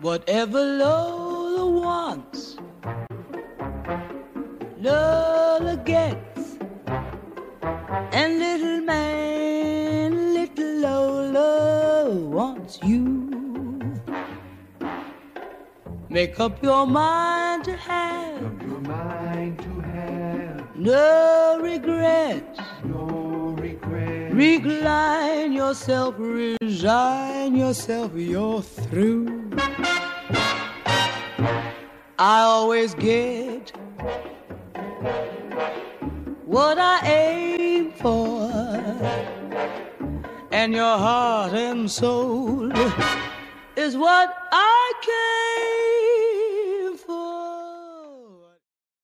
Whatever Lola wants, Lola gets. And little Lola wants you. Make up your mind to have, no regrets, Recline yourself, resign yourself, you're through. I always get what I aim for, and your heart and soul is what I came